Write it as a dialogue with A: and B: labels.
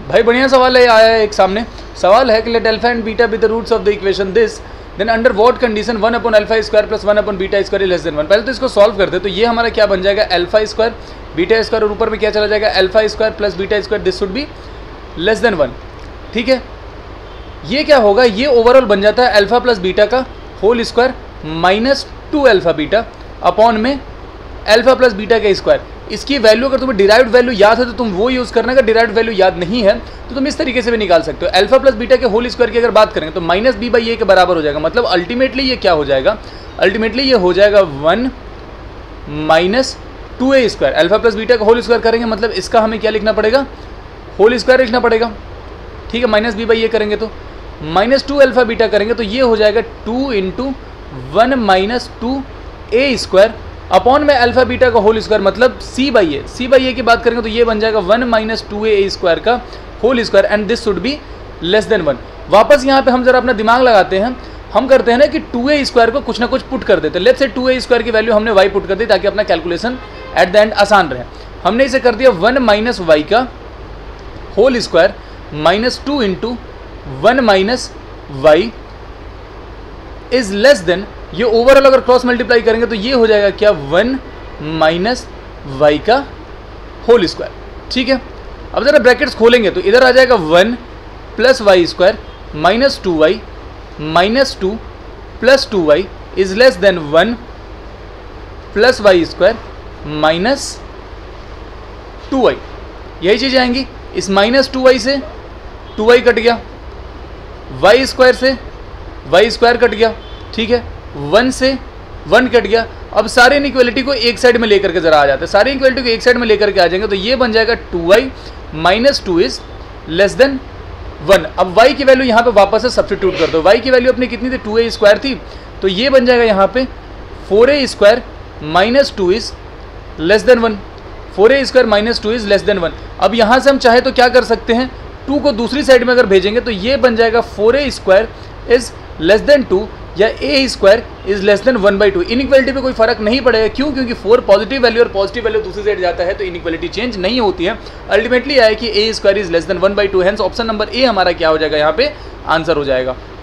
A: भाई बढ़िया सवाल है, आया है एक सामने। सवाल है कि let alpha and beta be the roots of the equation this, then under what condition 1 upon alpha square plus 1 upon beta square is less than 1। पहले तो इसको सॉल्व करते हैं, तो ये हमारा क्या बन जाएगा, अल्फा स्क्वायर बीटा स्क्वायर, और ऊपर में क्या चला जाएगा, alpha square plus beta square, this should be less than 1। ठीक है, ये क्या होगा, ये ओवरऑल बन जाता है अल्फा प्लस बीटा का whole square minus 2 alpha beta upon में अल्फा प्लस बीटा का स्क्वायर। इसकी वैल्यू अगर तुम्हें डिराइव्ड वैल्यू याद है तो तुम वो यूज़ करना, अगर डिराइव्ड वैल्यू याद नहीं है तो तुम इस तरीके से भी निकाल सकते हो। अल्फा प्लस बीटा के होल स्क्वायर की अगर बात करेंगे तो माइनस बी बाई ए के बराबर हो जाएगा। मतलब अल्टीमेटली ये क्या हो जाएगा, अल्टीमेटली ये हो जाएगा 1 minus 2a square. Alpha plus beta का होल स्क्वायर करेंगे मतलब इसका हमें क्या लिखना पड़ेगा, होल स्क्वायर लिखना पड़ेगा। ठीक है, माइनस बी बाई ए करेंगे तो माइनस 2 अल्फा बीटा करेंगे तो ये हो जाएगा 2 into 1 minus 2a square upon में अल्फा बीटा का होल स्क्वायर, मतलब सी बाई ए की बात करेंगे तो ये बन जाएगा 1 माइनस 2a स्क्वायर का whole square and this should be less than 1। वापस यहाँ पे हम जरा अपना दिमाग लगाते हैं, हम करते हैं ना कि 2a स्क्वायर को कुछ ना कुछ पुट कर देते हैं। लेट्स से 2a स्क्वायर की वैल्यू हमने y पुट कर दी ताकि अपना कैलकुलेशन एट द एंड आसान रहे। हमने इसे कर दिया 1 माइनस y का whole square minus 2 into 1 minus y is less than, ये ओवरऑल अगर क्रॉस मल्टीप्लाई करेंगे तो ये हो जाएगा क्या, 1 माइनस वाई का होल स्क्वायर। ठीक है, अब जरा ब्रैकेट्स खोलेंगे तो इधर आ जाएगा 1 plus Y square minus 2y minus 2 plus 2y is less than 1 plus Y square minus 2y। यही चीज़ आएंगी, इस माइनस 2y से 2y कट गया, वाई स्क्वायर से वाई स्क्वायर कट गया। ठीक है, 1 से 1 कट गया। अब सारे इनइक्वालिटी को एक साइड में लेकर के जरा आ जाते हैं, सारे इनइक्वालिटी को एक साइड में लेकर के आ जाएंगे तो ये बन जाएगा 2y minus 2 is less than 1। अब y की वैल्यू यहाँ पे वापस से सब्स्टिट्यूट कर दो। y की वैल्यू अपनी कितनी थी, 2a स्क्वायर थी, तो ये बन जाएगा यहाँ पे 4a square minus 2 is less than 1। 4a square minus 2 is less than 1। अब यहाँ से हम चाहे तो क्या कर सकते हैं, 2 को दूसरी साइड में अगर भेजेंगे तो ये बन जाएगा 4a square is less then 2 या a square is less than 1/2। Inequality पे कोई फर्क नहीं पड़ेगा, क्यों, क्योंकि 4 पॉजिटिव वैल्यू और पॉजिटिव वैल्यू दूसरी साइड जाता है तो इनइक्वालिटी चेंज नहीं होती है। अल्टीमेटली आया कि a square is less than 1/2, hence option number A हमारा क्या हो जाएगा, यहाँ पे आंसर हो जाएगा।